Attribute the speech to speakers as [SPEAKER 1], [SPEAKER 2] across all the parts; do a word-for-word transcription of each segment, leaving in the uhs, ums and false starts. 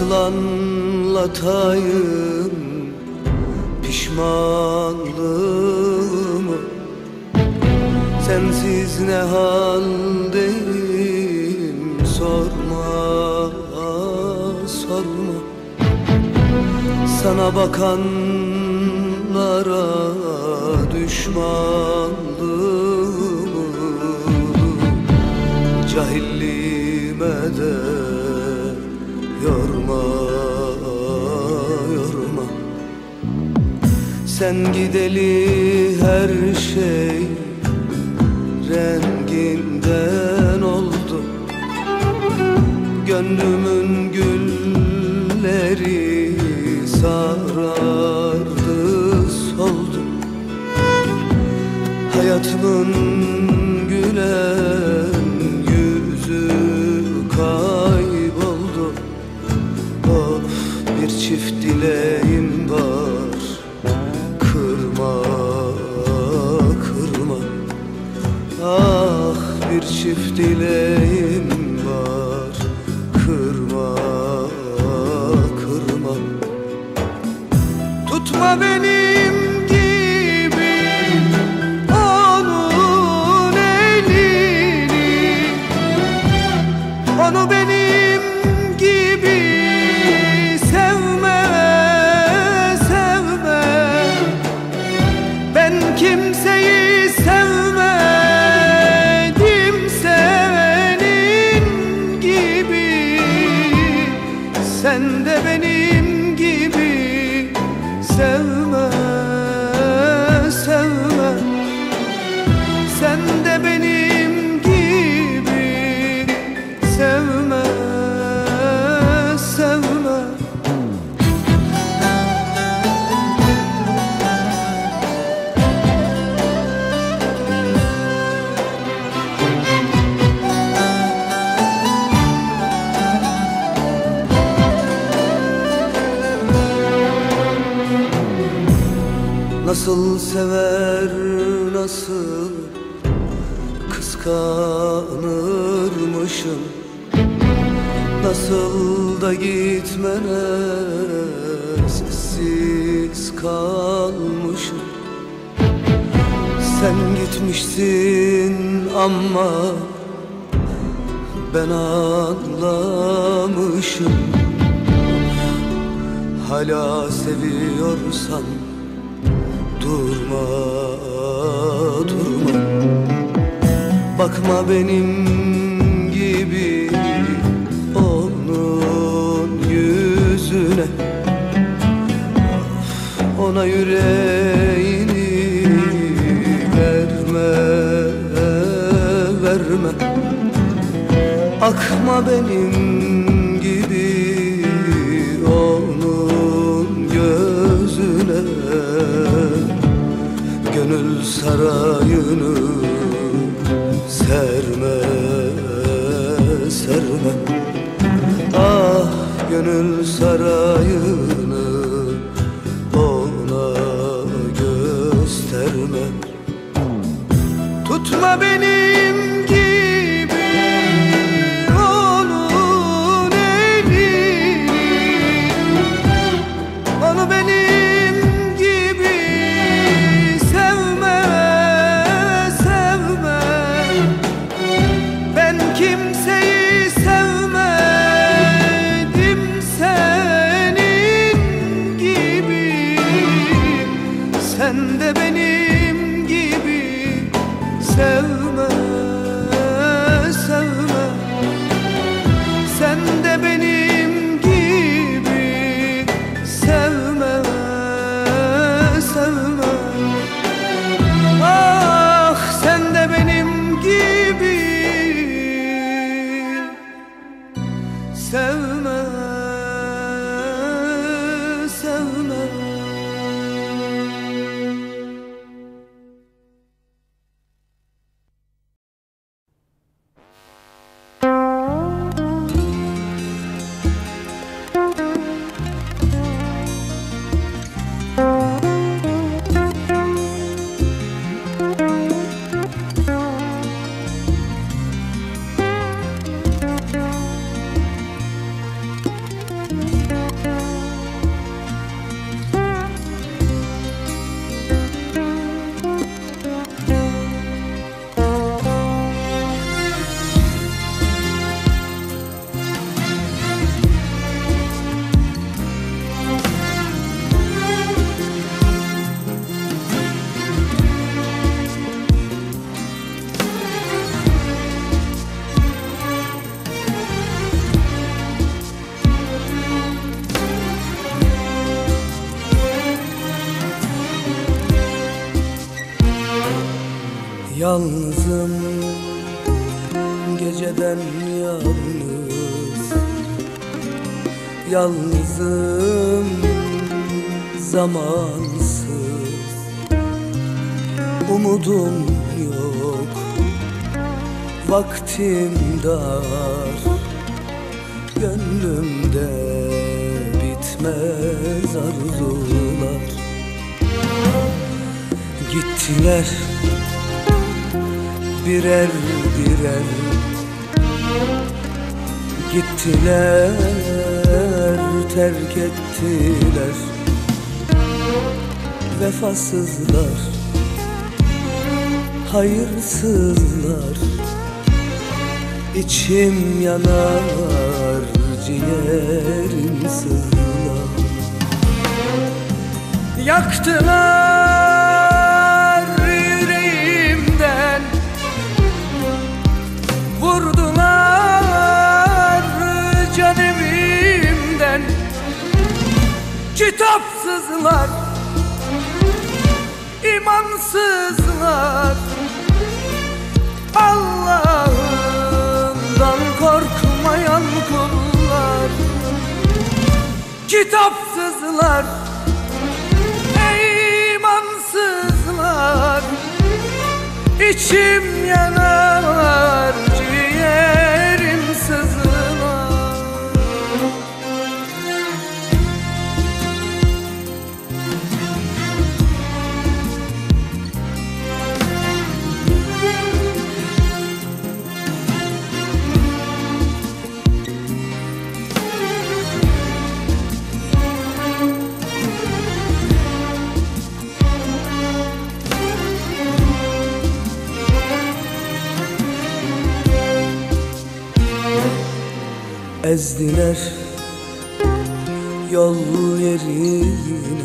[SPEAKER 1] Nasıl anlatayım pişmanlığımı, sensiz ne haldeyim sorma, sorma. Sana bakanlara düşmanlığımı, cahilliğime de yorma, yorma. Sen gideli her şey renginden oldu. Gönlümün gülleri sarardı, soldu. Hayatımın gülen yüzü kayboldu. Of, bir çift dileğim var, kırma, kırma. Ah, bir çift dileğim var, kırma, kırma. Tutma benim gibi onun elini, onu benim gibi sevme, sevme. Ben kimseyi sevmedim senin gibi. Sen de benim gibi sevme, sevme. Sen de benim gibi sevme, sevme. Nasıl sever, nasıl kıskanırmışım, nasıl da gitmene sessiz kalmışım. Sen gitmişsin ama ben anlamışım. Hala seviyorsan durma, durma. Bakma benim gibi onun yüzüne. Ona yüreğini verme, verme. Akma benim gibi onun gözüne. Gönül sarayını serme, serme. Ah, gönül sarayını ona gösterme. Tutma benim gibi onun elini, onu benim gibi sevme, sevme. Ben kimseyi sevmedim senin gibi. Sen de benim gibi sevme. Yalnızım, geceden yalnız. Yalnızım, zamansız. Umudum yok, vaktim dar. Gönlümde bitmez arzular. Gittiler birer birer, gittiler, terk ettiler. Vefasızlar, hayırsızlar. İçim yanar, ciğerim sızlar. Yaktılar yüreğimden, vurdular can evimden. Kitapsızlar, imansızlar. Allah'ından korkmayan kullar. Kitapsızlar, imansızlar. İçim yanar, ciğerim sızlar. Ezdiler yol yerine,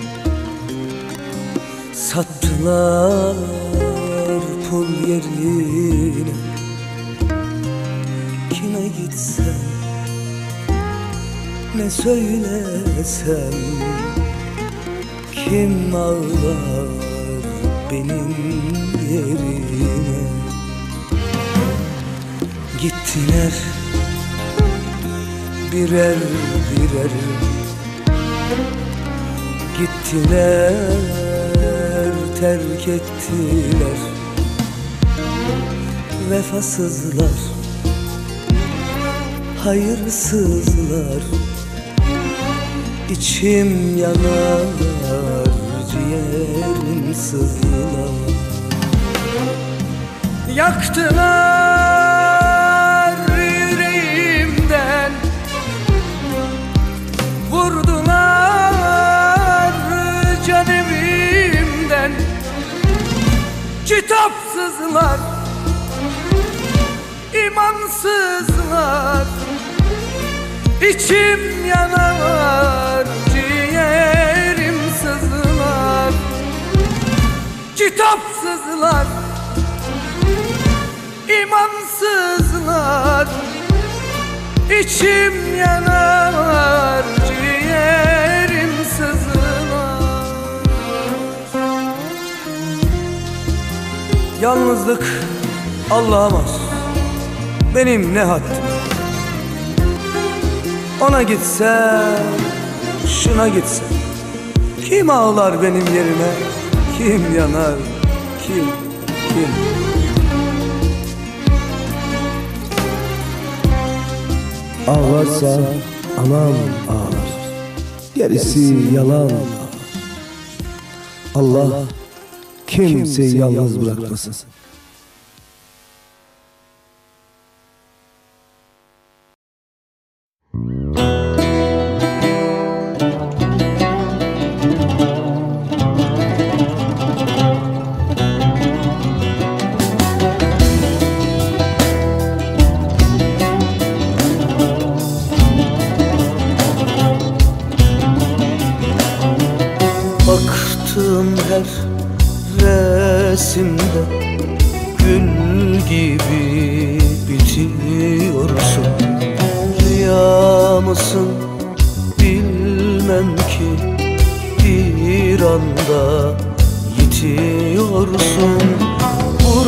[SPEAKER 1] sattılar pul yerine. Kime gitsem, ne söylesem, kim ağlar benim yerime. Gittiler birer birer, gittiler, terk ettiler. Vefasızlar, hayırsızlar. İçim yanar, ciğerim sızlar. Yaktılar yüreğimden, vurdular can evimden. Kitapsızlar, imansızlar. İçim yanar, ciğerim sızlar. Kitapsızlar, imansızlar. İçim yanar, ciğerim sızlar. Yalnızlık Allah'a mahsus, benim ne haddim. Ona gitsem, şuna gitsem, kim ağlar benim yerime? Kim yanar, kim, kim?
[SPEAKER 2] Ağlarsa anam ağlar, gerisi yalan. Allah kimseyi yalnız bırakmasın.
[SPEAKER 1] Baktım her resimde gül gibi bitiyorsun. Rüya mısın bilmem ki, bir anda yitiyorsun.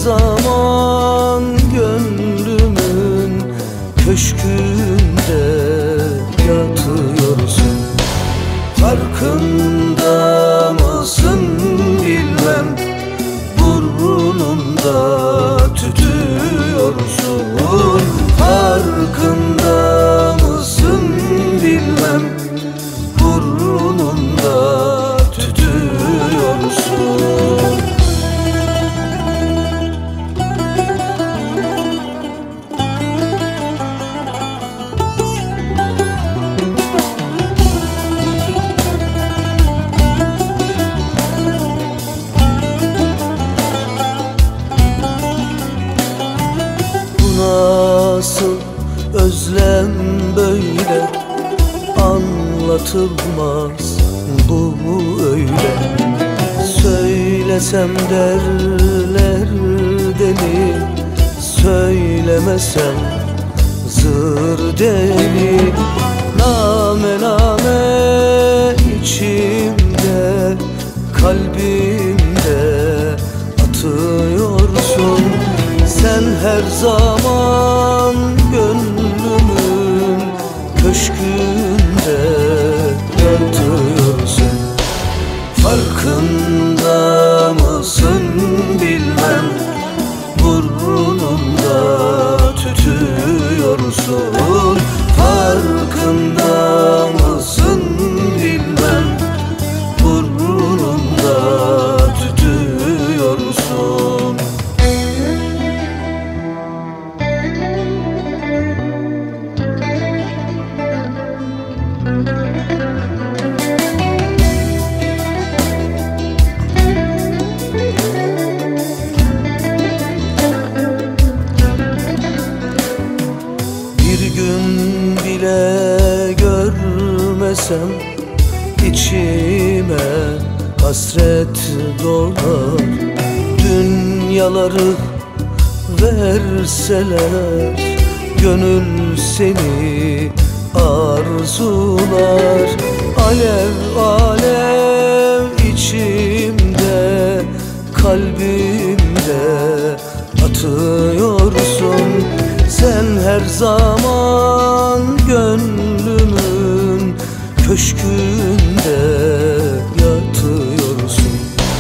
[SPEAKER 1] zaman gönlümün köşkünde yatıyorsun. Farkında mısın bilmem, burnunda tütüyorsun. Farkında mısın bilmem, burnunda tütüyorsun. Nasıl özlem böyle, anlatılmaz bu öyle. Söylesem derler deli, söylemesem zır deli. Name name içimde, kalbimde atıyorsun. Sen her zaman gönlümün köşkünde yatıyorsun. Farkında mısın bilmem, burnunda tütüyorsun. Farkında mısın bilmem, burnunda tütüyorsun. Görmesem içime hasret dolar. Dünyaları verseler, gönül seni arzular. Alev alev içimde, kalbimde atıyorsun. Sen her zaman gönlümün köşkünde yatıyorsun.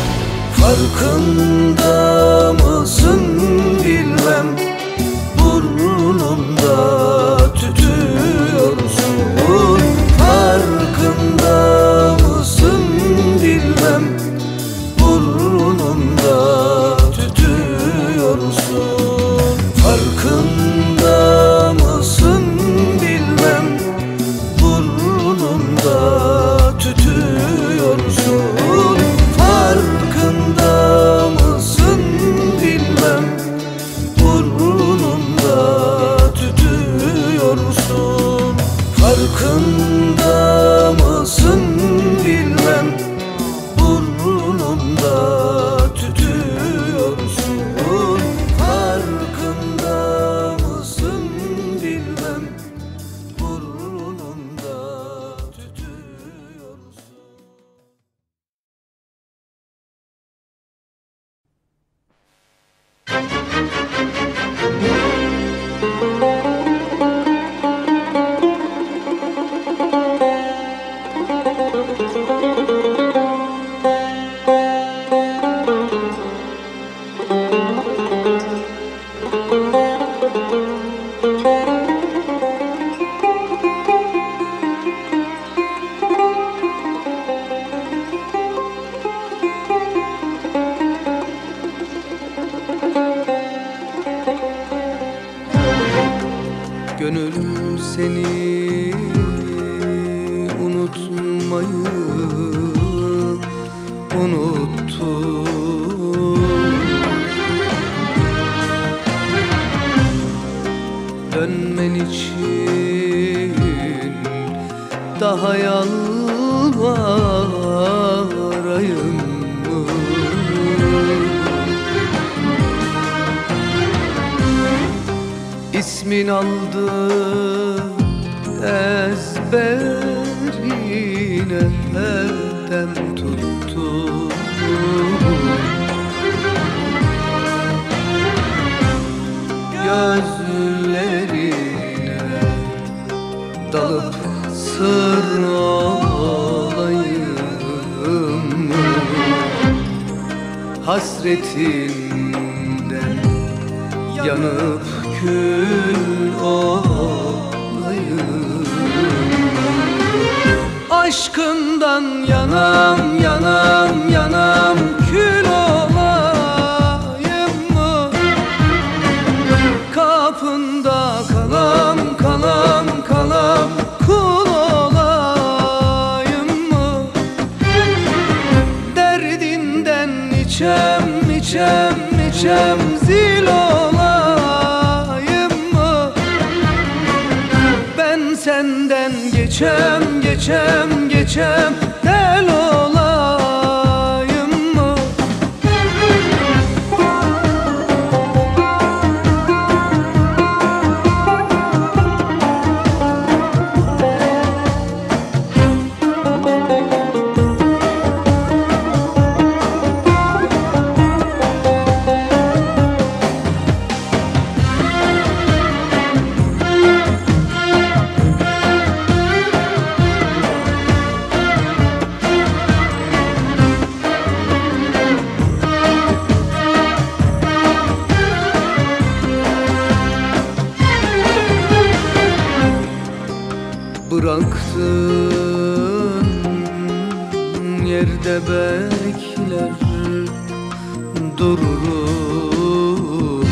[SPEAKER 1] Farkında mısın bilmem, burnunda tütüyorsun. Farkında mısın bilmem, burnunda tütüyorsun. Farkında mısın bilmem, burnunda tütüyorsun. Farkında mısın bilmem, burnunda tütüyorsun. Farkında mısın bilmem, burnunda tütüyorsun. Farkında mısın bilmem, burnunda tütüyorsun. Gönül seni unutmayı unuttu. Dönmen için daha yalvarayım mı? İsmin aldı ezberine elden tuttu. dalıp sır olayım mı? Hasretinden yanıp kül olayım. Aşkından yanam yanam yanam kül olayım mı? Kapında kalam kalam kalam kul olayım mı? Derdinden içem içem içem zil olayım mı? Ben senden geçem geçem geçem del olayım mı? Bıraktığın yerde bekler dururum.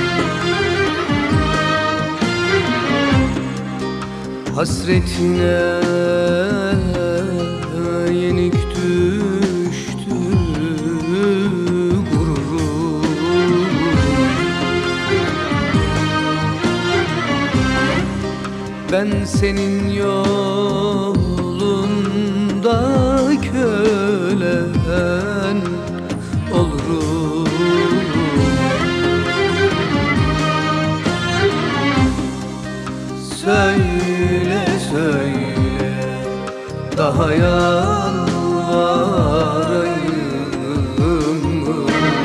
[SPEAKER 1] Hasretine yenik düştü gururum. Ben senin yolunda kölen olurum. Söyle söyle daha yalvarayım mı?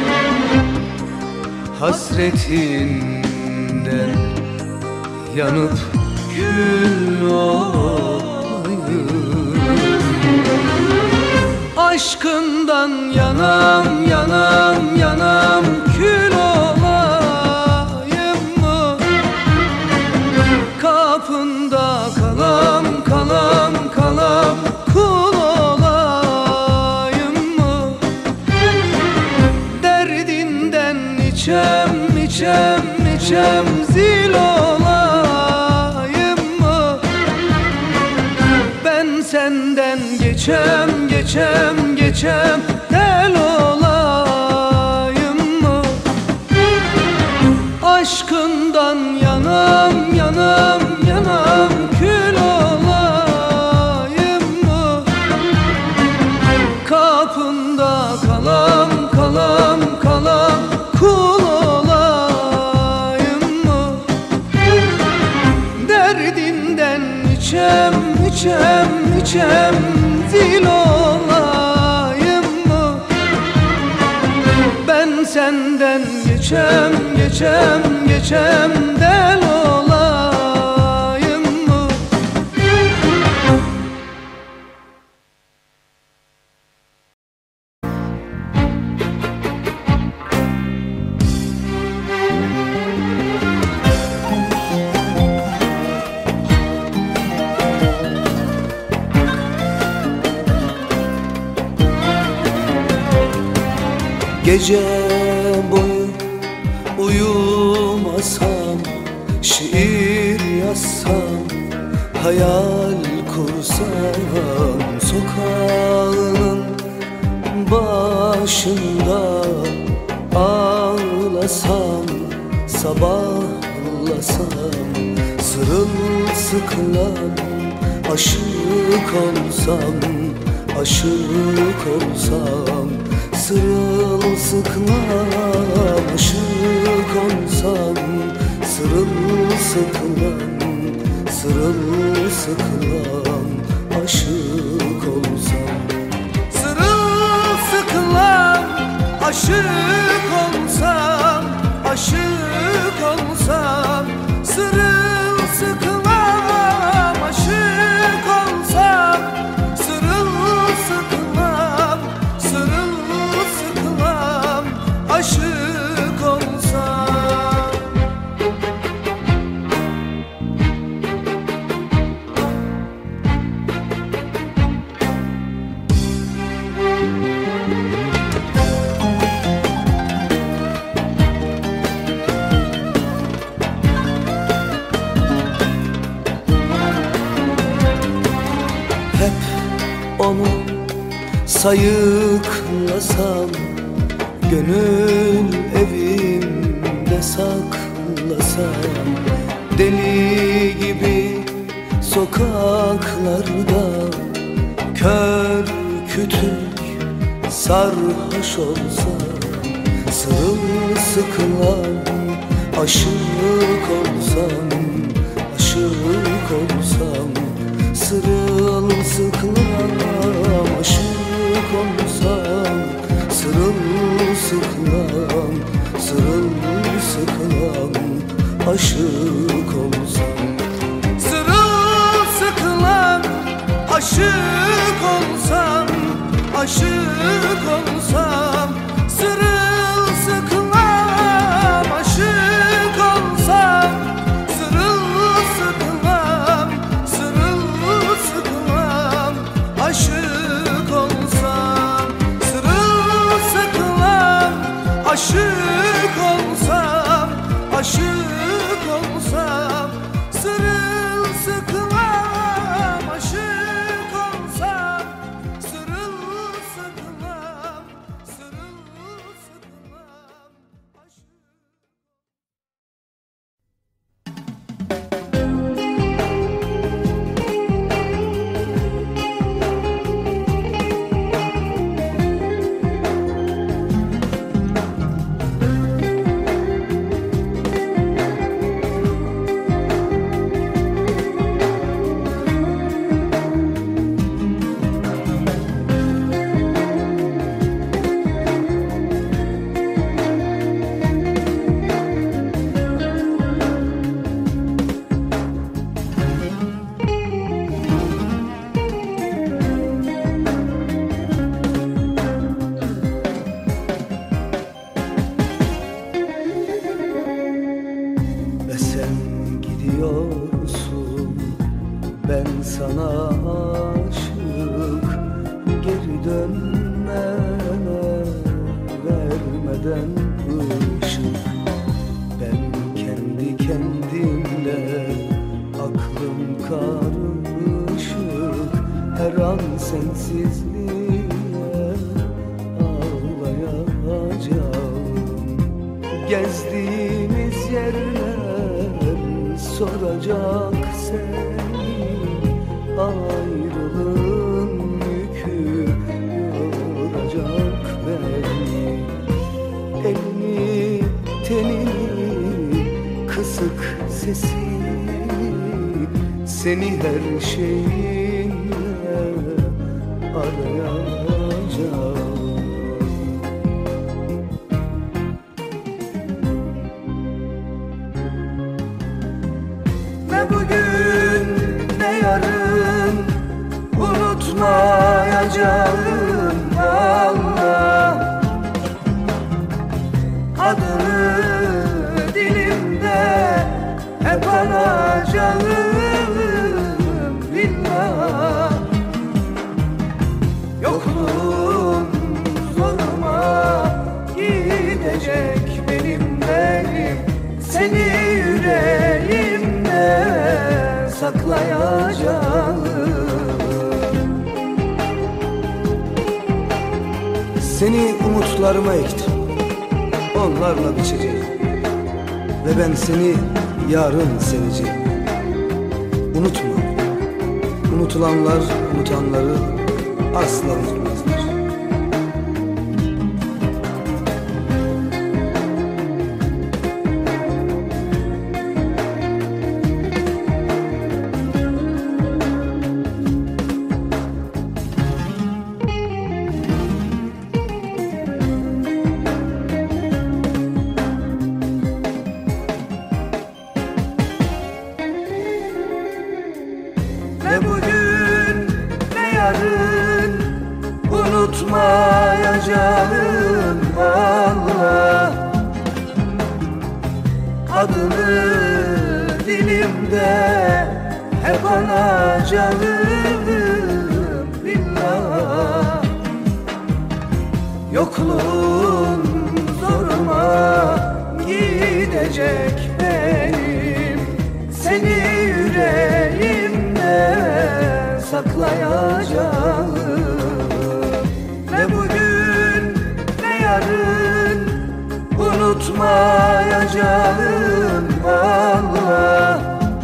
[SPEAKER 1] Hasretinden yanıp kül olayım. Aşkından yanam yanam yanam kül olayım mı? Kapında kalam kalam kalam kul olayım mı? Derdinden içem içem içem zil olayım mı? Ben senden geçem geçem geçem del olayım mı? Aşkından yanam yanam yanam kül olayım mı? Kapında kalam kalam kalam kul olayım mı? Derdinden içem içem içem zil olayım mı? Ben senden geçem geçem geçem del olayım mı?
[SPEAKER 2] Gece boyu uyumasam, şiir yazsam, hayal kursam, sokağının başında ağlasam, sabahlasam, sırılsıklam aşık olsam, aşık olsam, sırılsıklam aşık olsam, sırılsıklam, sırılsıklam aşık olsam, sırılsıklam aşık olsam, aşık olsam, sırılsıklam aşık hep onu sayıklasam, gönül evimde saklasam, deli gibi sokaklarda kör kütük sarhoş olsam, sırılsıklam aşık olsam, aşık olsam, sırılsıklam aşık olsam, sırılsıklam, sırılsıklam aşık olsam,
[SPEAKER 1] Sırılsıklam aşık olsam, aşık olsam, sırılsıklam aşık olsam, sırılsıklam, sırılsıklam aşık olsam, sırılsıklam aşık olsam, aşık olsam, sırılsıklam aşık olsam, sırılsıklam, sırılsıklam aşık.
[SPEAKER 2] ve sen gidiyorsun, ben sana aşık, geri dönme vermeden ışık. Ben kendi kendimle, aklım karışık, her an sensizliğe ağlayacağım. Gezdiğimiz yerler soracak seni, ayrılığın yükü yoracak beni. Elini, tenini, kısık sesini, seni her şeyinle arayacağım.
[SPEAKER 1] Ne bugün ne yarın unutmayacağım Allah. Adını dilimde hep anacağım billah. Yokluğun zoruma gidecek benim benim, seni yüreğimde saklayacağım.
[SPEAKER 2] Seni umutlarıma ektim, onlarla biçeceğim ve ben seni yarın seveceğim. Unutma, unutulanlar unutanları asla unutmazlar.
[SPEAKER 1] Ne bugün ne yarın unutmayacağım Allah. Adını dilimde hep anacağım billah. Yokluğun zoruma gidecek benim, seni yüreğimde saklayacağım. saklayacağım Allah.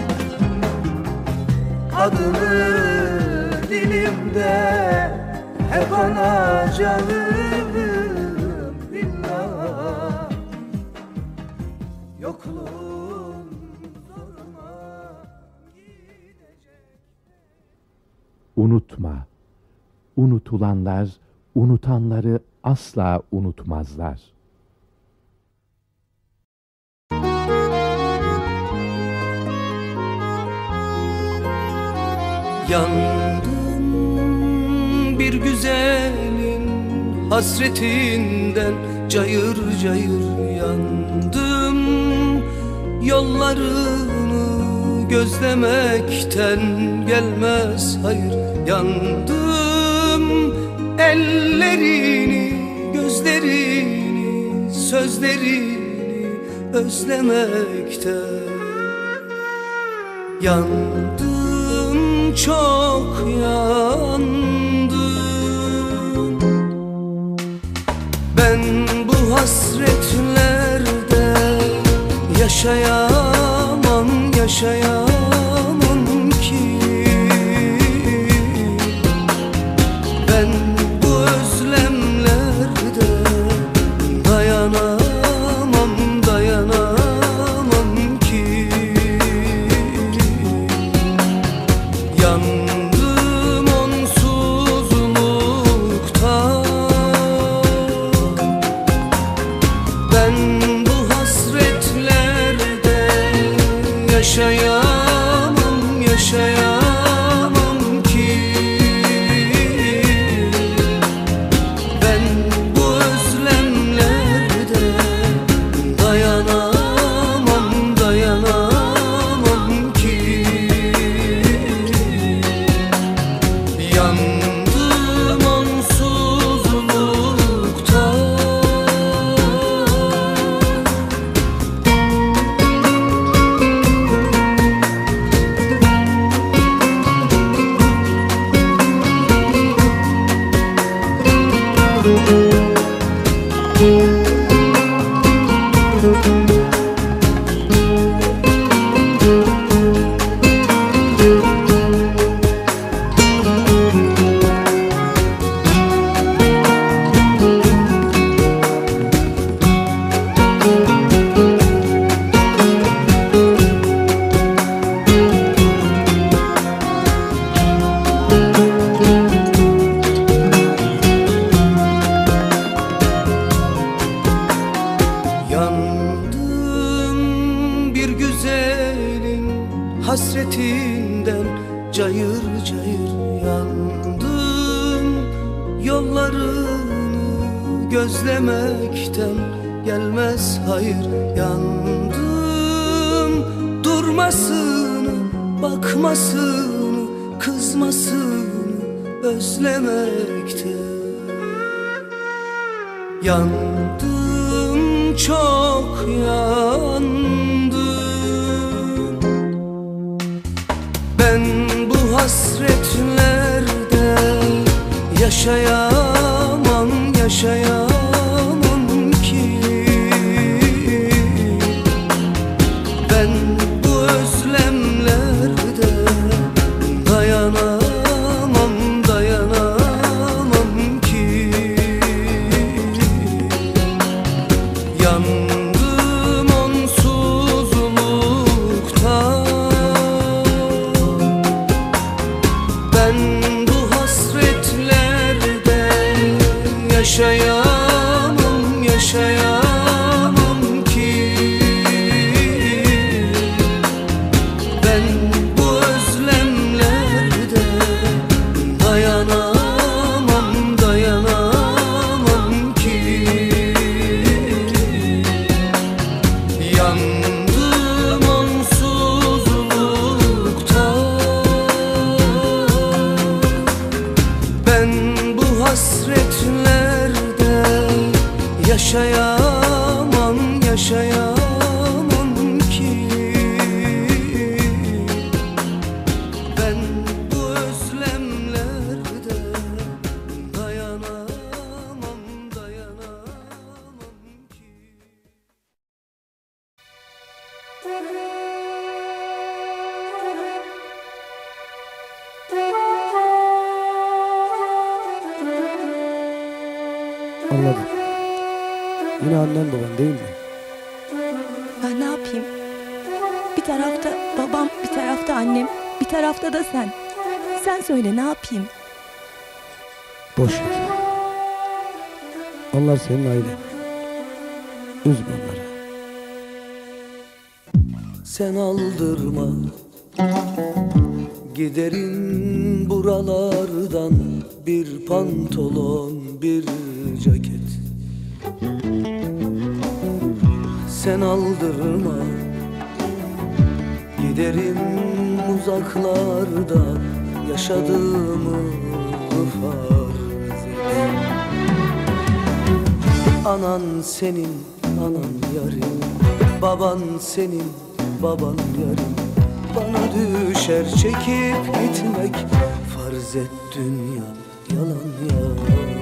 [SPEAKER 1] Adını dilimde hep anacağım billah. Yokluğun zoruma gidecek.
[SPEAKER 3] Unutma, unutulanlar unutanları asla unutmazlar.
[SPEAKER 1] Yandım bir güzelin hasretinden, cayır cayır yandım. Yollarını gözlemekten gelmez hayır. Yandım ellerini, gözlerini, sözlerini özlemekten. Yandım, çok yandım. Ben bu hasretlerde yaşayamam, yaşayamam ki. Ben bu özlemlerde dayanamam, dayanamam ki. Yandım onsuzluktan. Ben bu hasretlerde yaşayamam, yaşayamam ki. Ben bu özlemlerde dayanamam, dayanamam ki. Yandım onsuzluktan. Yandım bir güzelin hasretinden, cayır cayır yandım. Yollarını gözlemekten gelmez hayır. Yandım durmasını, bakmasını, kızmasını özlemekten. Yandım, çok yandım. Ben bu hasretlerde yaşayamam, yaşayamam ki. Ben bu özlemlerde dayanamam, dayanamam ki. Yandım onsuzluktan. Ben bu hasretlerde yaşayamam,
[SPEAKER 2] Anladım. Yine annen baban değil mi?
[SPEAKER 4] Ben ne yapayım? Bir tarafta babam, bir tarafta annem, bir tarafta da sen. Sen söyle, ne yapayım?
[SPEAKER 2] Boş ver. Onlar senin ailen. Üzme onları.
[SPEAKER 1] Sen aldırma, giderin buralardan bir pantolon, bir ceket. Sen aldırma, giderim uzaklarda yaşadığımı farz et. Anan senin, anan yarın, baban senin, baban yarın. Bana düşer çekip gitmek, farz et dünya yalan ya.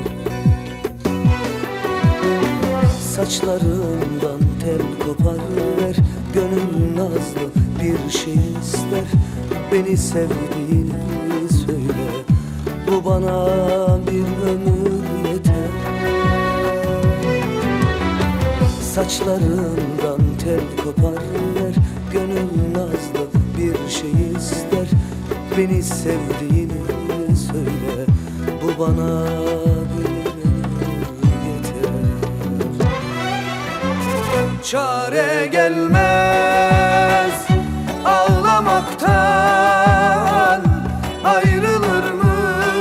[SPEAKER 1] Saçlarından tel kopar ver, gönül nazlı bir şey ister. Beni sevdiğini söyle, bu bana bir ömür yeter. Saçlarından tel kopar ver, gönül nazlı bir şey ister. Beni sevdiğini söyle, bu bana bir ömür yeter. Çare gelmez ağlamaktan, ayrılır mı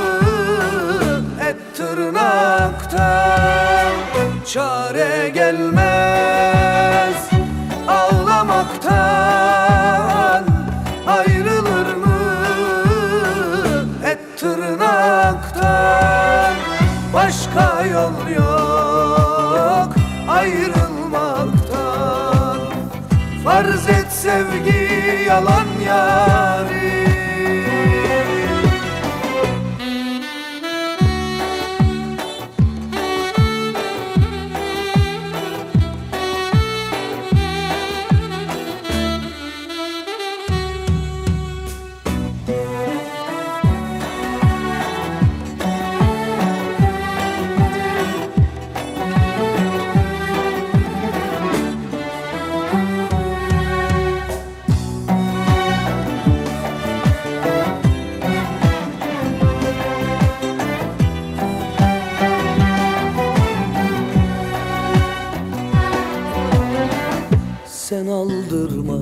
[SPEAKER 1] et tırnaktan? Çare gelmez ağlamaktan, ayrılır mı et tırnaktan? Başka yol yok ayrılmaktan. Farz et sevgi yalan yarim. Sen aldırma,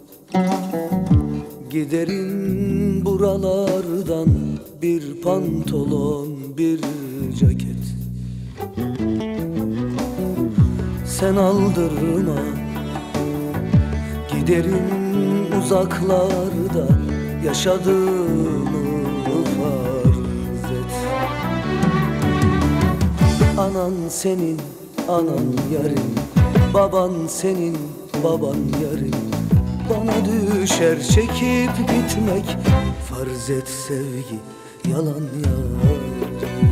[SPEAKER 1] giderin buralardan bir pantolon, bir ceket. Sen aldırma, giderin uzaklarda yaşadığımı farz et. Anan senin, anan yarın, baban senin, baban yarın. Bana düşer çekip gitmek, farz et sevgi yalan yarim.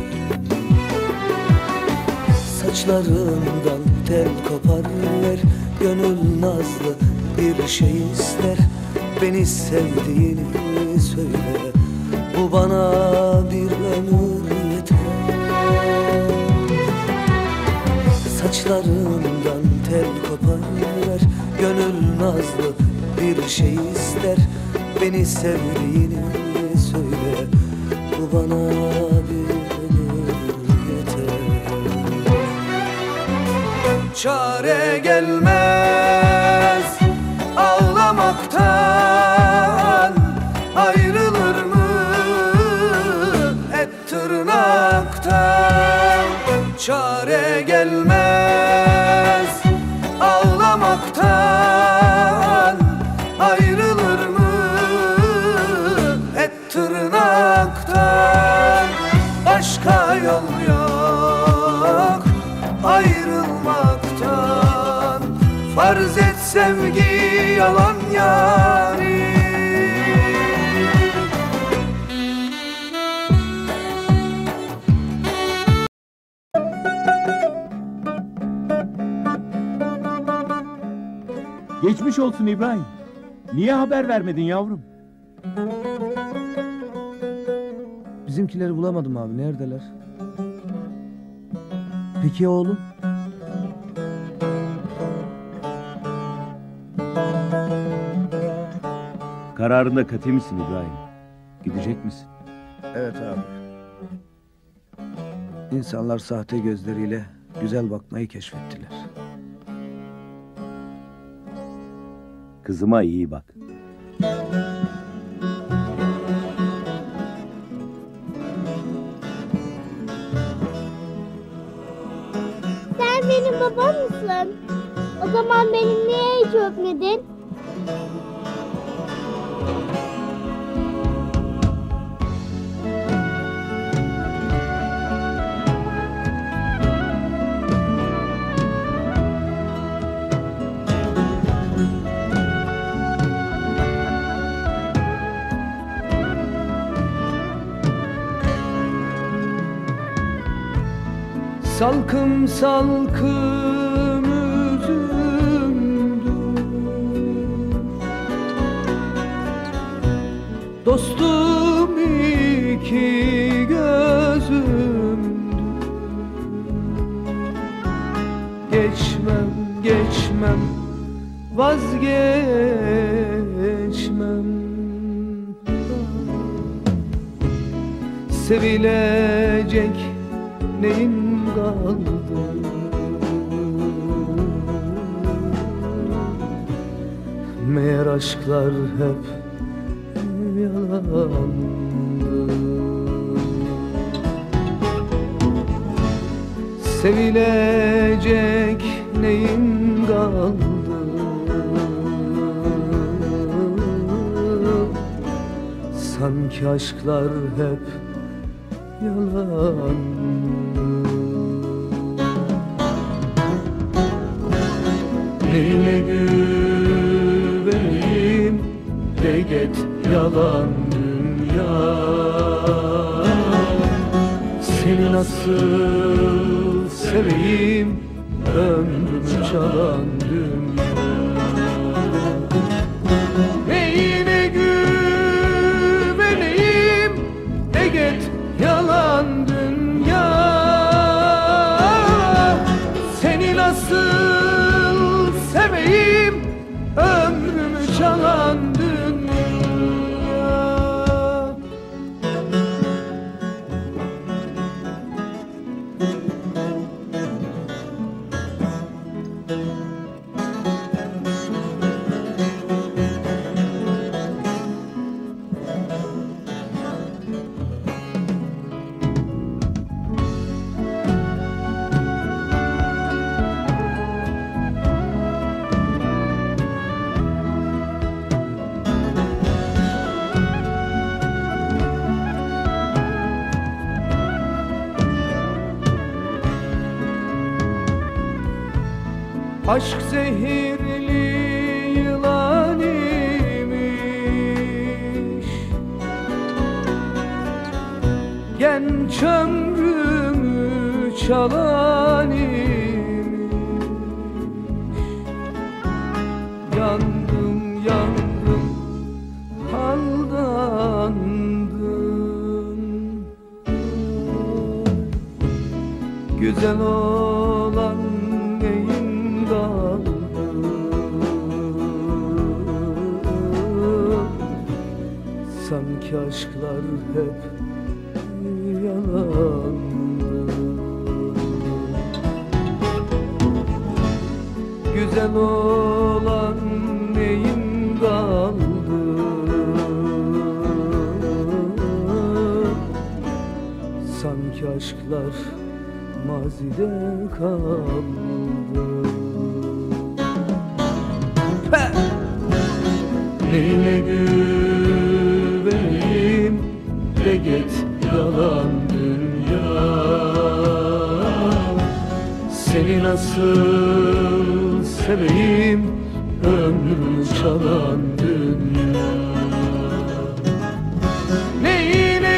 [SPEAKER 1] Saçlarından tel kopar ver, gönül nazlı bir şey ister. Beni sevdiğini söyle, bu bana bir ömür yeter. Saçlarından tel kopar ver, gönül nazlı bir şey ister. Beni sevdiğini söyle, bu bana bir ömür yeter. Çare gelmez ağlamaktan, ayrılır mı et tırnaktan? Çare gelmez ağlamaktan, ayrılır mı et tırnaktan? Başka yol yok ayrılmaktan. Farz et sevgi yalan yarim.
[SPEAKER 5] Geçmiş olsun İbrahim. Niye haber vermedin yavrum?
[SPEAKER 2] Bizimkileri bulamadım abi, neredeler? Peki oğlum?
[SPEAKER 5] Kararında katı mısın İbrahim? Gidecek misin?
[SPEAKER 2] Evet abi. İnsanlar sahte gözleriyle güzel bakmayı keşfettiler.
[SPEAKER 5] Kızıma iyi bak.
[SPEAKER 6] Sen benim babam mısın? O zaman beni niye hiç öpmedin?
[SPEAKER 1] Salkım salkım üzümdür, dostum iki gözümdür. Geçmem geçmem vazgeçmem, sevilecek neyim kaldı? Meğer aşklar hep yalandı. Sevilecek neyim kaldı? Sanki aşklar hep yalan. Neyine güveneyim de get yalan dünya. Seni nasıl seveyim, ömrümü çalan dünya. Neyine güveneyim de get yalan dünya. Seni nasıl seveyim, ömrümü çalan dünya. Aşk zehirli yılan imiş, genç ömrümü çalan imiş. Yandım yandım aldandım. Güzel olan neyim kaldı? Sanki aşklar hep yalandı. Güzel olan neyim kaldı? Sanki aşklar mazide kaldı. He! Neyine güveneyim de get yalan dünya. Seni nasıl seveyim, ömrümü çalan dünya. Neyine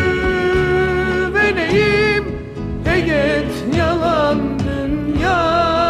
[SPEAKER 1] güveneyim de get yalan dünya.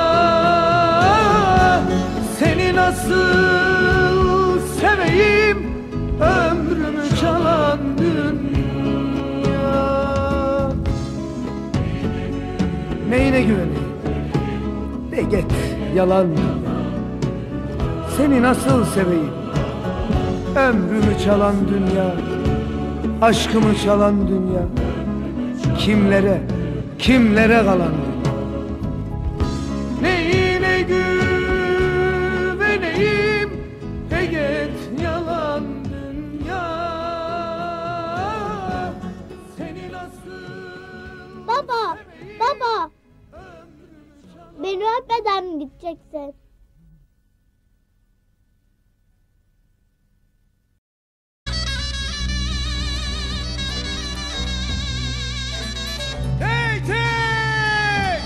[SPEAKER 1] Seni nasıl seveyim, ömrümü çalan dünya. Neyine neyine güveneyim? De git yalan dünya. Seni nasıl seveyim? Ömrümü çalan dünya, aşkımı çalan dünya. Kimlere, kimlere kalan dünya. Neyine güveneyim? De git yalan dünya. Seni nasıl
[SPEAKER 6] Baba, baba. Beni öpmeden mi gideceksin?
[SPEAKER 1] Hey hey!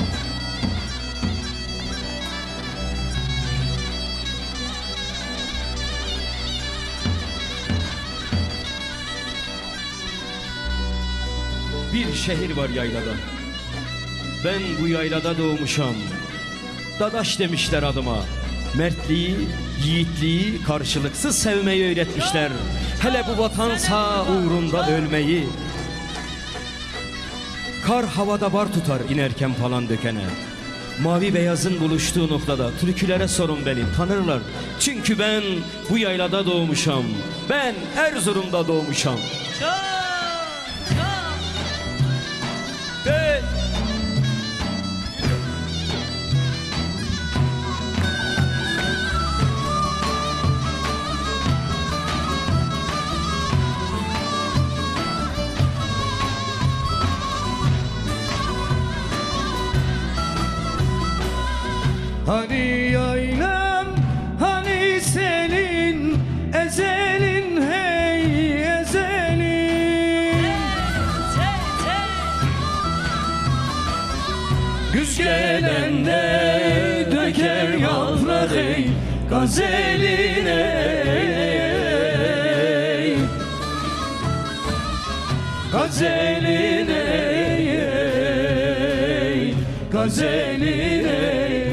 [SPEAKER 7] Bir şehir var yaylada. Ben bu yaylada doğmuşam. Dadaş demişler adıma. Mertliği, yiğitliği karşılıksız sevmeyi öğretmişler. Hele bu vatansa uğrunda ölmeyi. Kar havada bar tutar inerken falan dökene. Mavi beyazın buluştuğu noktada türkülere sorun beni tanırlar. Çünkü ben bu yaylada doğmuşam. Ben Erzurum'da doğmuşam. Hey!
[SPEAKER 1] Hani yaylam, hani senin ezelin, hey ezelin. Güz gelende döker yaprak, ey gazelin, ey gazelin, ey gazelin, ey.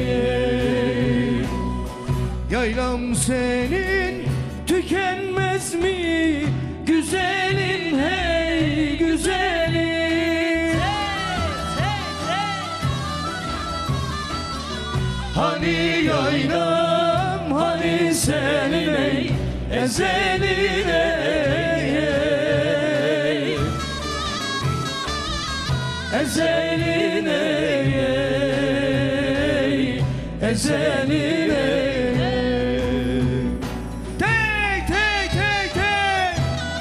[SPEAKER 1] Yaylam senin tükenmez mi güzelin, hey güzelin. Hani yaylam, hani senin, ey ezelin, ey ezelin, ey ezelin, ey. Tek tek tek tek.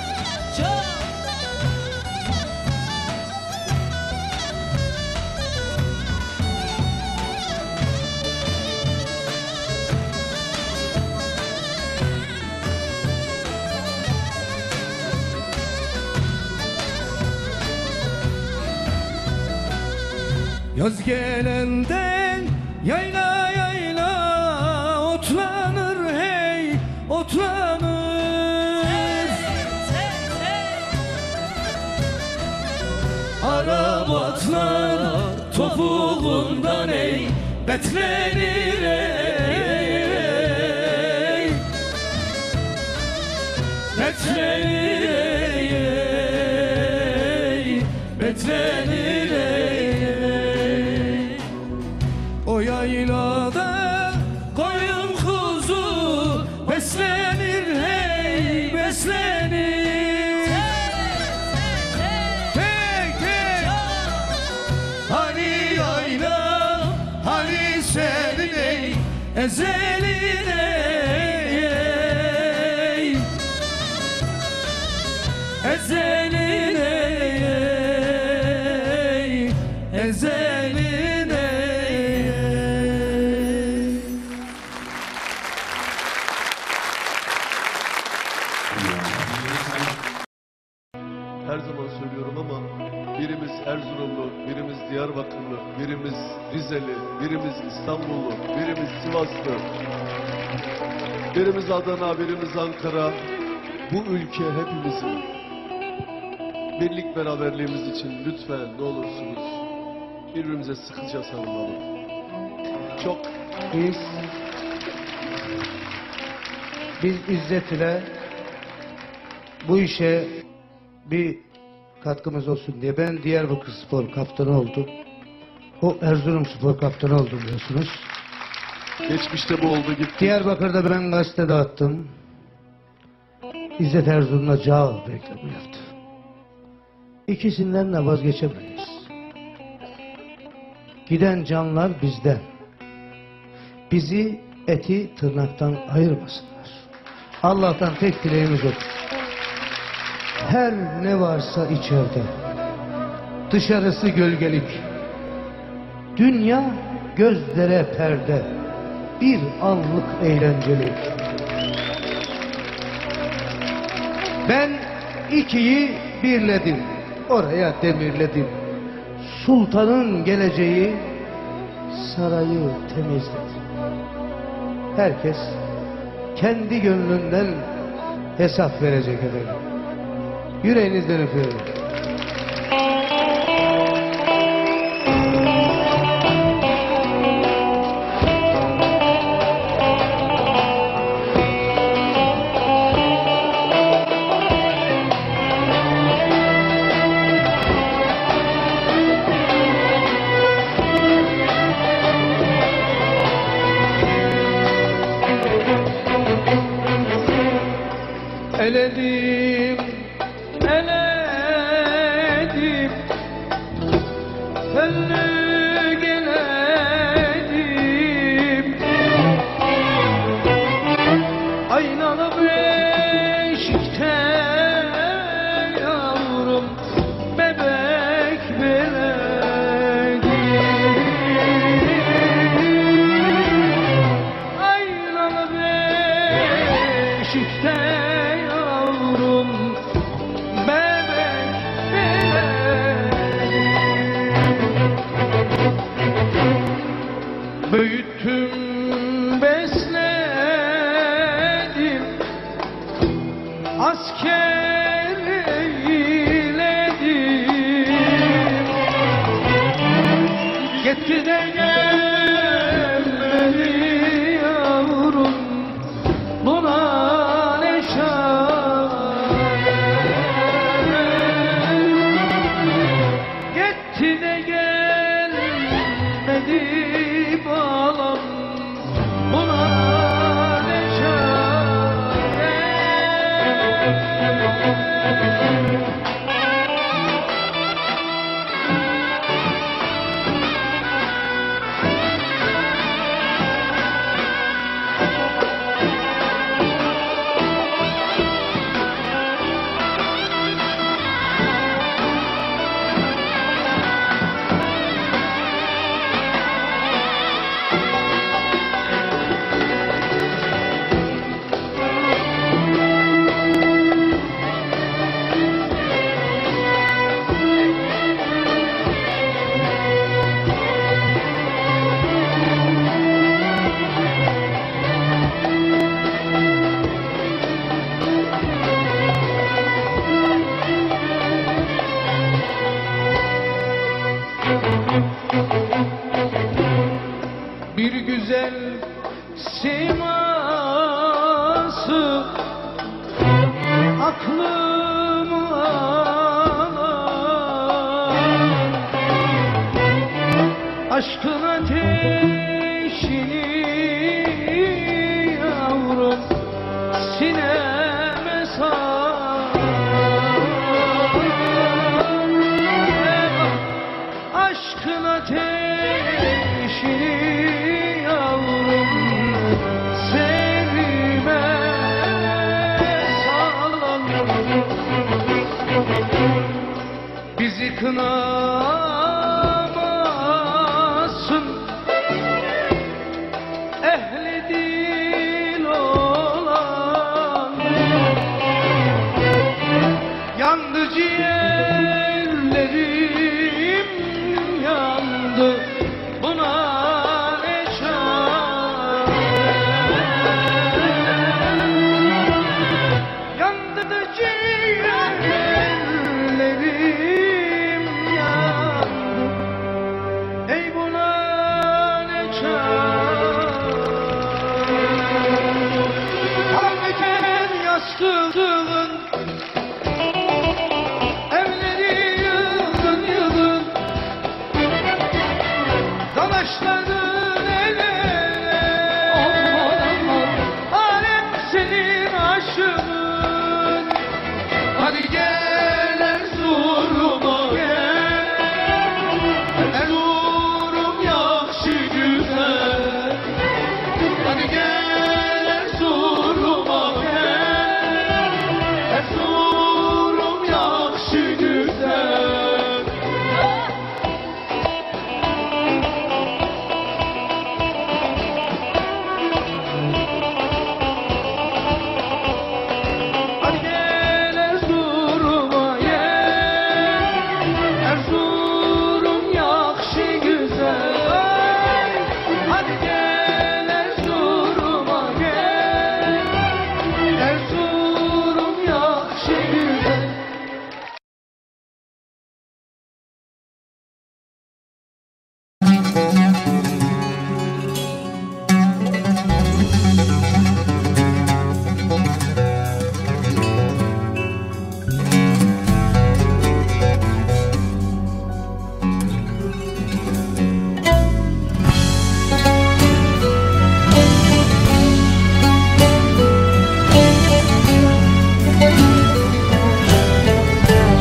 [SPEAKER 1] Yaz gelenden yayla yayla otlanır, hey otlanır. Arabatlar topuğundan, ey betlenir, ey betlenir, ey betlenir, ey. O yaylada koyun kuzu beslenir, hey beslenir. Tek tek. Hani yayla, hani senin, ey ezelin, ey ezelin, ey ezelin, ey.
[SPEAKER 8] Her zaman söylüyorum ama birimiz Erzurumlu, birimiz Diyarbakırlı, birimiz Rizeli, birimiz İstanbullu, birimiz Sivaslı, birimiz Adana, birimiz Ankara. Bu ülke hepimizin. Birlik beraberliğimiz için lütfen ne olursunuz birbirimize sıkıca sarılalım. Çok
[SPEAKER 9] Biz, biz İzzet ile bu işe bir katkımız olsun diye ben Diyarbakır Spor kaptanı oldum. O Erzurumspor kaptanı oldu biliyorsunuz.
[SPEAKER 8] Geçmişte bu oldu gitti.
[SPEAKER 9] Diyarbakır'da ben gazete dağıttım. İzzet Erzurum'la Cağ reklamı yaptı. İkisinden de vazgeçemeyiz. Giden canlar bizden. Bizi eti tırnaktan ayırmasınlar. Allah'tan tek dileğimiz odur. Her ne varsa içeride, dışarısı gölgelik. Dünya gözlere perde, bir anlık eğlencelik. Ben ikiyi birledim, oraya demirledim. Sultanın geleceği sarayı temizledi. Herkes kendi gönlünden hesap verecek efendim. Yüreğinizden öpüyorum.
[SPEAKER 1] Eledim, eledim, önlü geledim. Aynalı beşikte yavrum bebek beledim. Aynalı beşikte büyüttüm, besledim, asker eyledim. Gitti de gelmedi yavrum, buna ne şahane. Gitti de gelmedi balam, buna ne çare. Bir güzel siması aklımı alan, aşkın ateşini yavrum sineme sar. Aşkın ateşini bizi kınamasın ehli dil olan. Yandı ciğerlerim yandı, buna ne çare. Yandı da ciğerlerim yandı, ey buna ne çare. Al biter yastığın,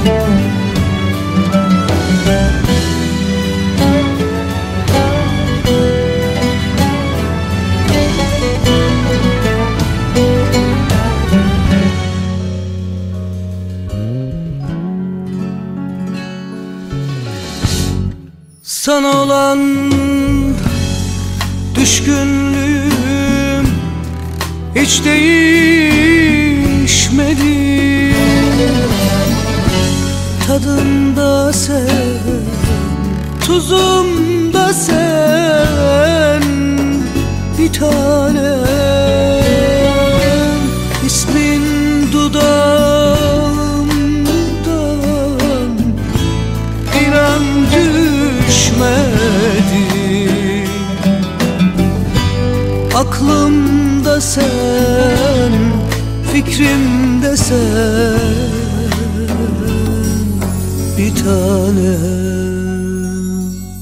[SPEAKER 1] Sana olan düşkünlüğüm hiç değişmedi. Tadında sen, tuzumda sen, bir tanem. İsmin dudağımdan inan düşmedi. Aklımda sen, fikrimde sen, bir tanem.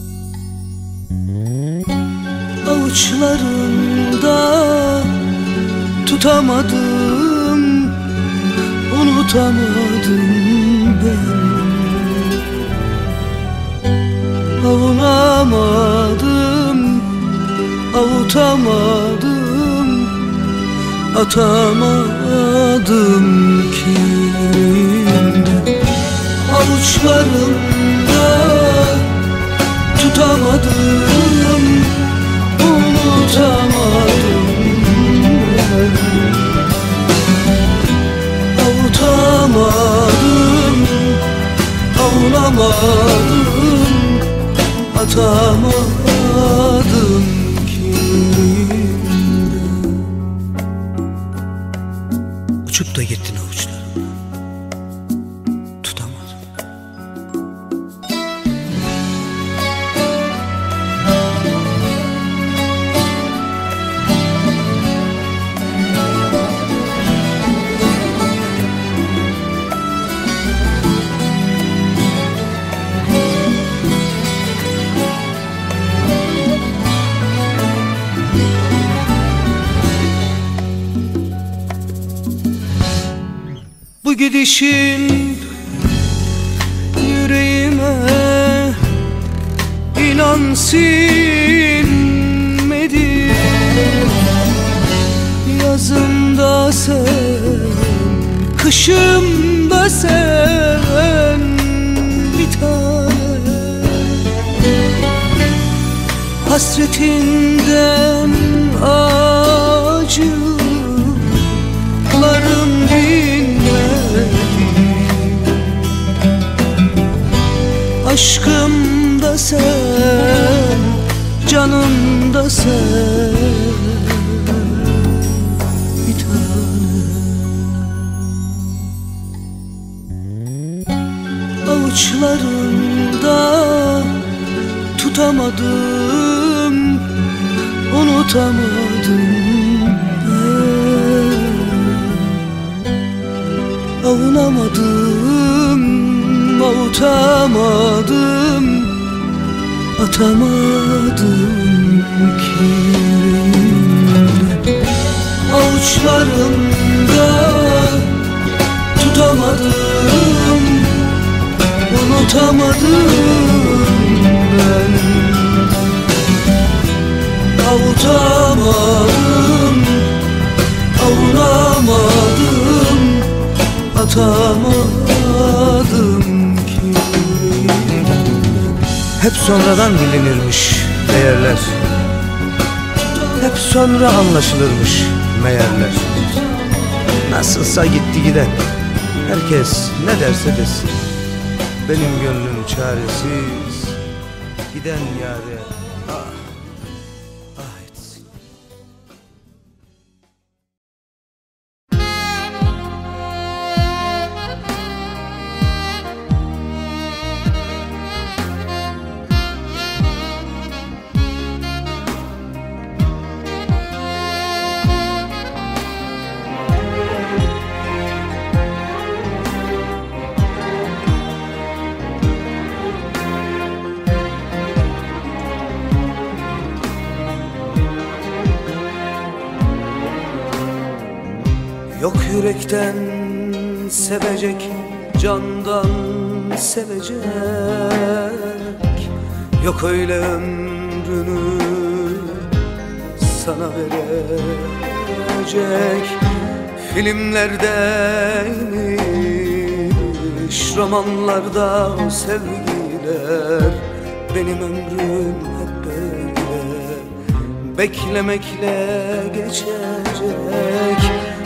[SPEAKER 1] Avuçlarımda tutamadım, unutamadım ben. Avunamadım, avutamadım, atamadım ki. Avuçlarımda tutamadım, unutamadım ben. Avutamadım, avunamadım, atamadım ki. Uçup da gittin avuçlarım, tutamadım. Bu gidişin yüreğime inan sinmedi. Yazımda sen, kışımda sen, bir tane. Hasretinden acılarım dinmedi. Aşkımda sen, canımda sen, bir tane. Avuçlarımda tutamadım, unutamadım ben. Avunamadım, avutamadım, atamadım ki. Avuçlarımda tutamadım, unutamadım ben. Avutamadım, avunamadım, atamadım ki.
[SPEAKER 9] Hep sonradan bilinirmiş değerler, hep sonra anlaşılırmış meğerler. Nasılsa gitti giden, herkes ne derse desin. Benim gönlüm çaresiz, giden yâre ah, ah etsin. Yok yürekten sevecek
[SPEAKER 1] candan sevecek, yok öyle ömrünü sana verecek. Filmlerdeymiş, romanlarda o sevgiler, benim ömrüm hep böyle beklemekle geçecek.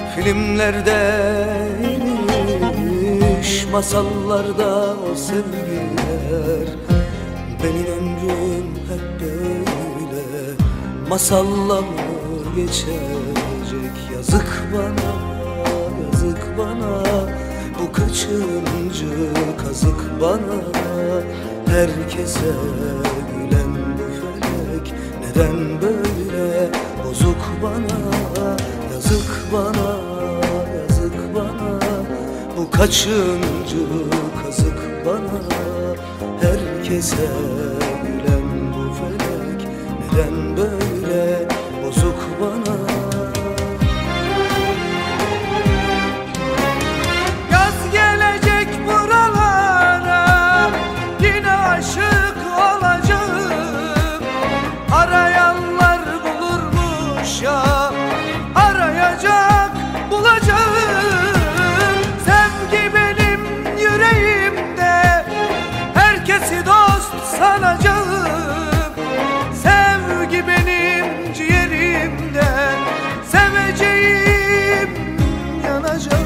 [SPEAKER 1] Filmlerdeymiş, masallarda o sevgiler, benim ömrüm hep böyle masalla mı geçecek? Yazık bana, yazık bana, bu kaçıncı kazık bana. Herkese gülen bu felek neden böyle bozuk bana? Yazık bana, yazık bana, bu kaçıncı kazık bana. Herkese gülen bu felek neden böyle bozuk bana?
[SPEAKER 10] Yaz gelecek buralara, yine aşık olacağım. Arayanlar bulurmuş ya, arayacak bulacağım. Sevgi benim yüreğimde, herkesi dost sanacağım. Sevgi benim ciğerimde, seveceğim yanacağım.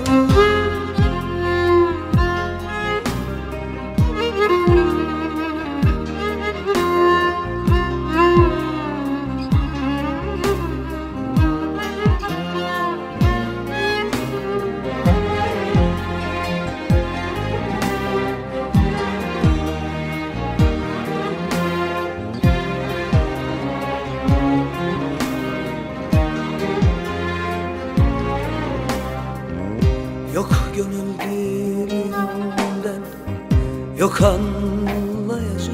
[SPEAKER 1] Yok gönül dilinden, yok anlayacak.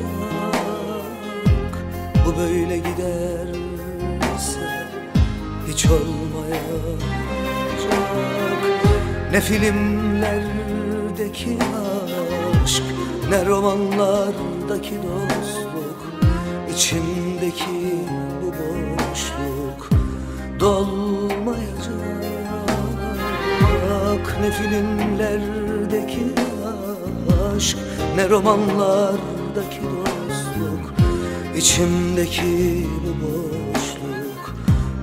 [SPEAKER 1] Bu böyle giderse hiç olmayacak. Ne filmlerdeki aşk, ne romanlardaki dostluk, içimdeki bu boşluk dolmayacak. Ne filmlerdeki aşk, ne romanlardaki dostluk, içimdeki bu boşluk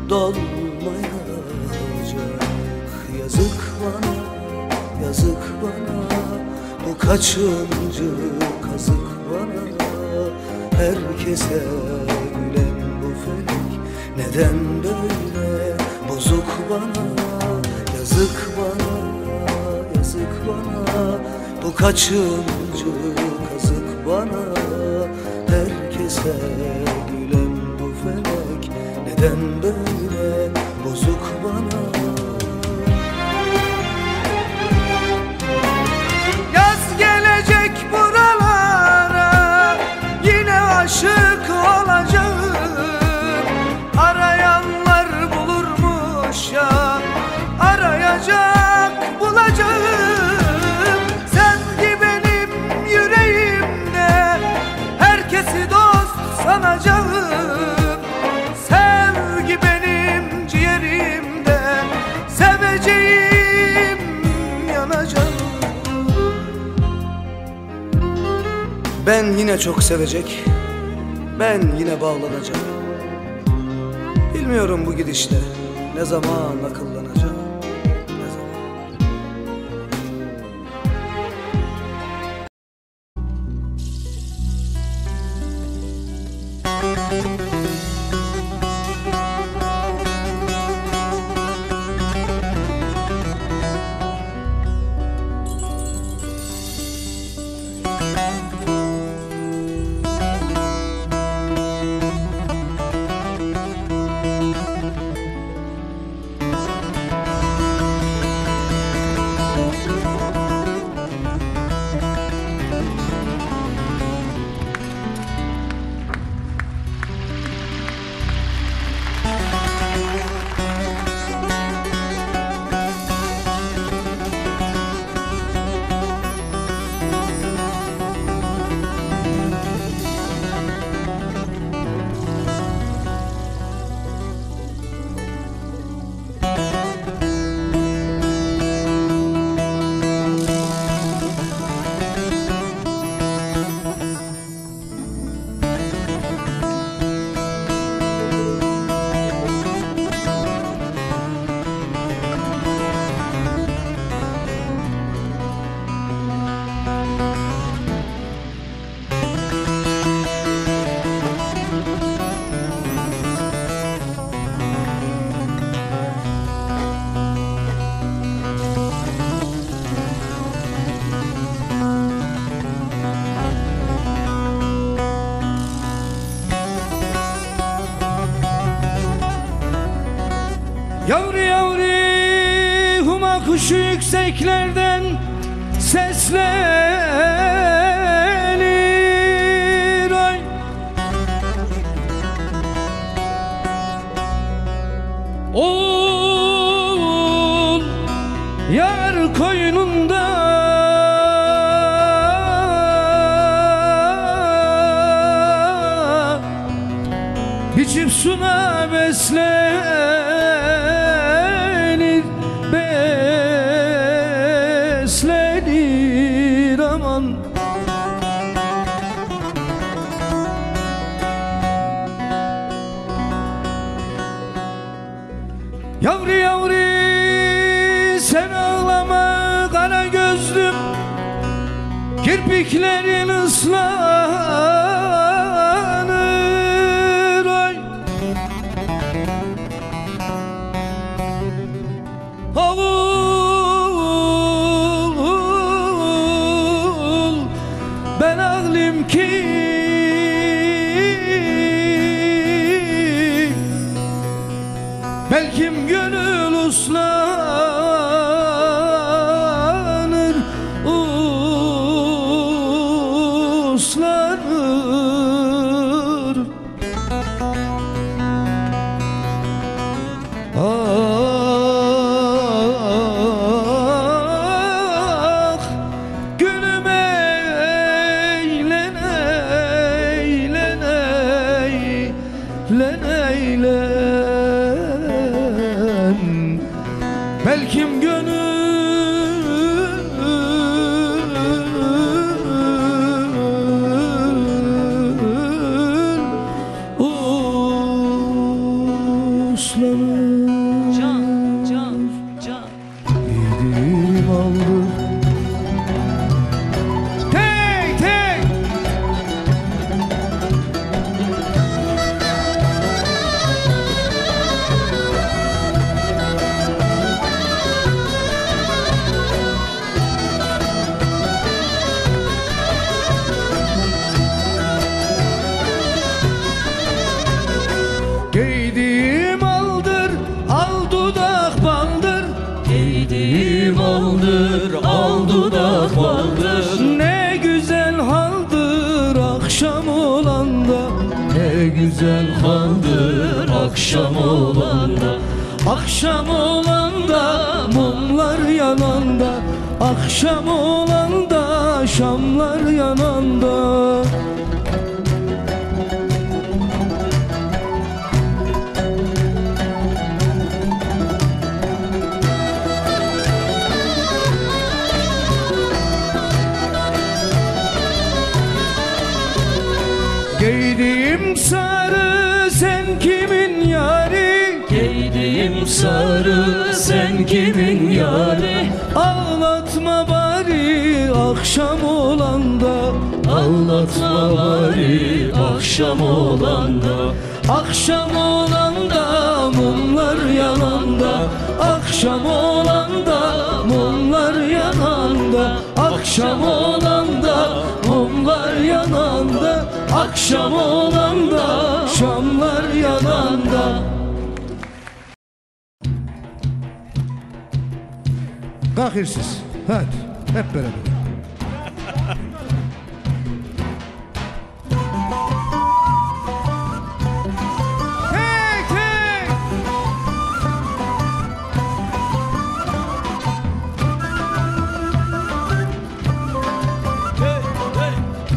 [SPEAKER 1] dolmayacak. Yazık bana, yazık bana, bu kaçıncı kazık bana. Herkese gülen bu felek neden böyle bozuk bana? Yazık bana, yazık bana, bu kaçıncı kazık bana. Herkese gülen bu felek neden böyle bozuk bana?
[SPEAKER 10] Yaz gelecek buralara, yine aşık olacağım. Arayanlar bulurmuş ya, arayacak bulacağım. Sevgi benim yüreğimde, herkesi dost sanacağım. Sevgi benim ciğerimde, seveceğim yanacağım.
[SPEAKER 1] Ben yine çok sevecek, ben yine bağlanacağım. Bilmiyorum bu gidişle ne zaman akıllanacağım. Ne zaman?
[SPEAKER 10] kirpiklerden seslenir ay. Oğul yar koynunda biçim suna beslenir, beslenir aman. Yavru yavru sen ağlama kara gözlüm, kirpiklerin ıslanır ay. Oğul ben ağlayayım ki belkim gönül uslanır, uslanır. Ah gülüm eylen eylen eylen eylen, belkim gönül uslanır.
[SPEAKER 4] Can, can, can.
[SPEAKER 10] Yedim aldım tek tek. Giydiğim aldır, al dudak baldır. Giydiğim aldır, al dudak baldır. Ne güzel haldır akşam olanda, ne güzel haldır akşam olanda. Akşam olanda mumlar yananda, akşam olanda şamlar yananda. Giydiğim sarı sen kimin yari? Giydiğim sarı sen kimin yari? Ağlatma bari akşam olanda, ağlatma bari akşam olanda. Akşam olanda mumlar yananda, akşam olanda mumlar yananda. Akşam olanda mumlar yananda, akşam olanda şamlar yananda.
[SPEAKER 9] Kalkın siz. Hadi hep beraber.
[SPEAKER 10] Tek tek. Hey, hey.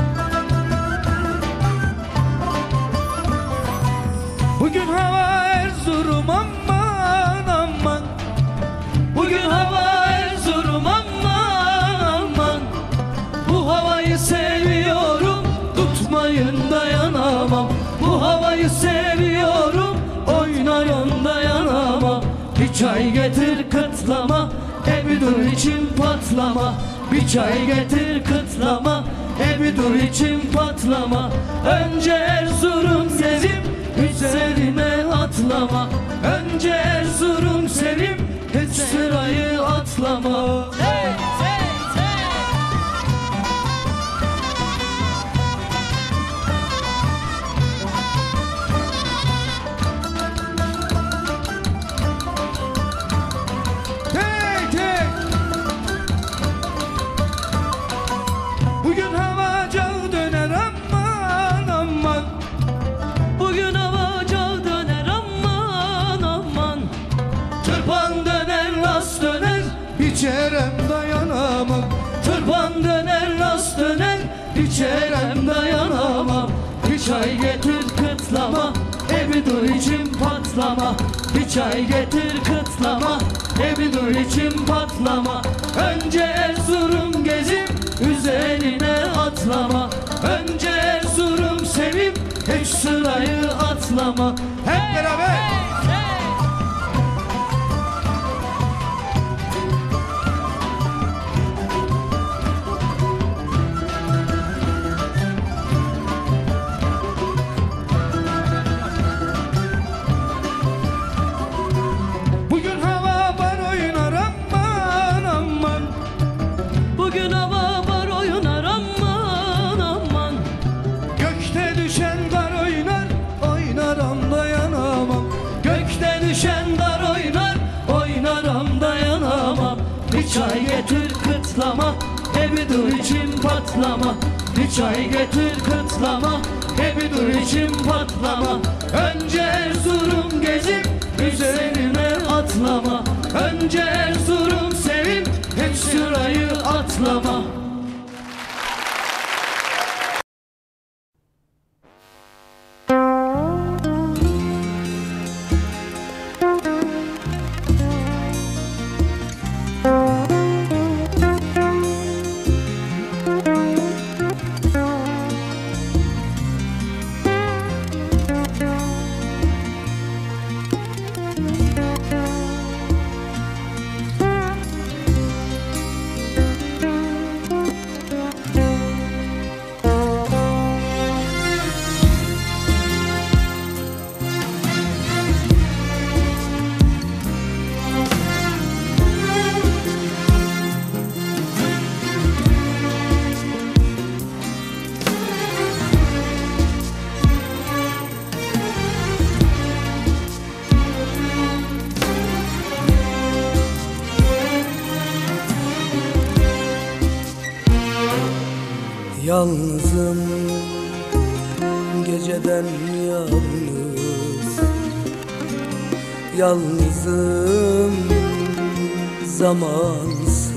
[SPEAKER 10] Bugün hava Erzurum aman aman. Bugün hava Erzurum aman aman. Bu havayı seviyorum, tutmayın dayanamam. Bu havayı seviyorum, oynayın dayanamam. Bir çay getir kıtlama, e bir dur için patlama. Bir çay getir kıtlama, e bir dur için patlama. Önce Erzurum sevim, üzerine atlama. Önce Erzurum sevim, hiç sırayı atlama. Hey, hey, hey. Tek tek. dayanamam. Tırpan döner nas döner içerem dayanamam. Bir çay getir kıtlama, e bir dur içim patlama. Bir çay getir kıtlama, e bir dur içim patlama. Önce Erzurum gezip üzerine atlama. Önce Erzurum sevip hiç sırayı atlama. Hep beraber. Bugün hava var oynar aman aman.
[SPEAKER 4] Bugün hava var oynar aman aman.
[SPEAKER 10] Gökte düşen dar oynar, oynaram dayanamam. Gökte düşen dar oynar, oynaram dayanamam. Bir çay getir kıtlama, e bir dur içim patlama. Bir çay getir kıtlama, e bir dur içim patlama. Önce Erzurum gezip üzerine atlama. Önce Erzurum sevip hiç sırayı atlama.
[SPEAKER 1] Yalnızım geceden yalnız, yalnızım zamansız.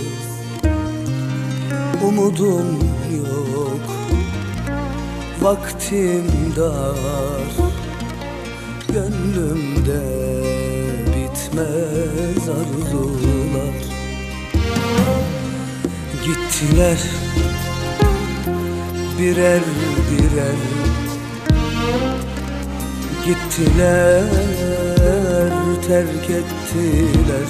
[SPEAKER 1] Umudum yok, vaktim dar, gönlümde bitmez arzular. Gittiler birer birer, gittiler terk ettiler.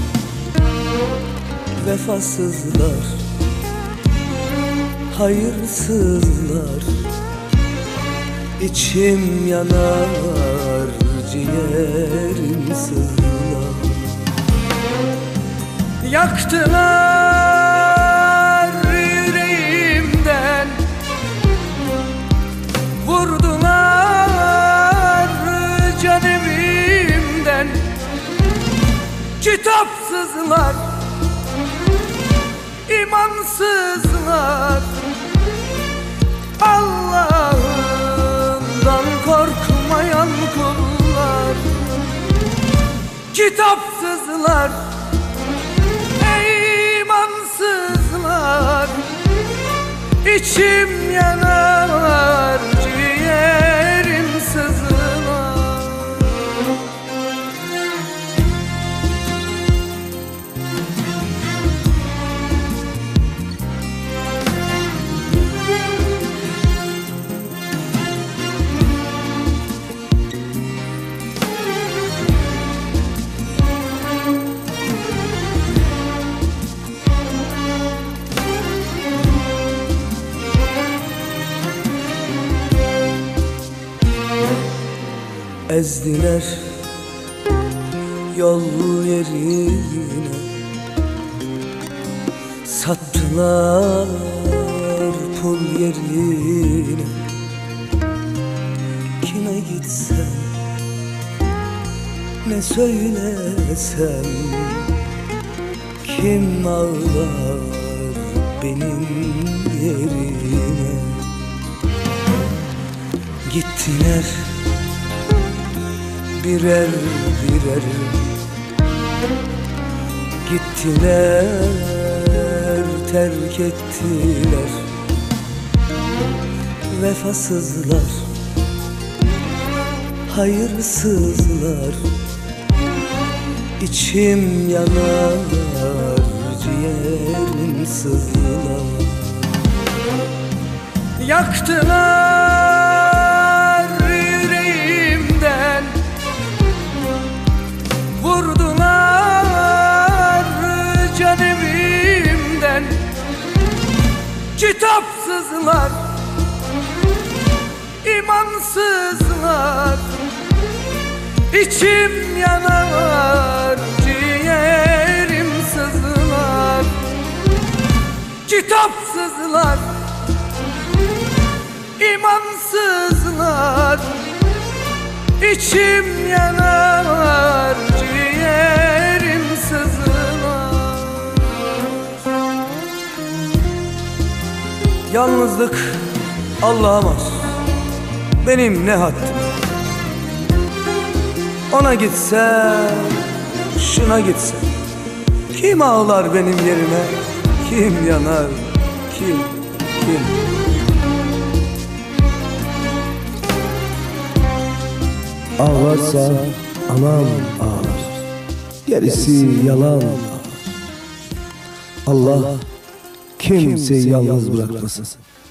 [SPEAKER 1] Vefasızlar, hayırsızlar. İçim yanar, ciğerim sızlar. Yaktılar yüreğimden, vurdular can evimden. Kitapsızlar, imansızlar. Allah'ından korkmayan kullar. Kitapsızlar, imansızlar. İçim yanar, ciğerim sızlar. Ezdiler yol yerine, sattılar pul yerine. Kime gitsem, ne söylesem, kim ağlar benim yerime. Gittiler birer birer, gittiler terk ettiler. Vefasızlar, hayırsızlar. İçim yanar, ciğerim sızlar. Yaktılar yüreğimden, vurdular can evimden. Kitapsızlar, imansızlar. İçim yanar, ciğerim sızlar. Kitapsızlar, imansızlar. İçim yanar, ciğerim sızlar. Yalnızlık Allah'a mahsus, benim ne haddim. Ona gitsem, şuna gitsem, kim ağlar benim yerime? Kim yanar, kim, kim?
[SPEAKER 2] Ağlarsa anam ağlar, gerisi yalan ağlar. Allah kimseyi yalnız bırakmasın.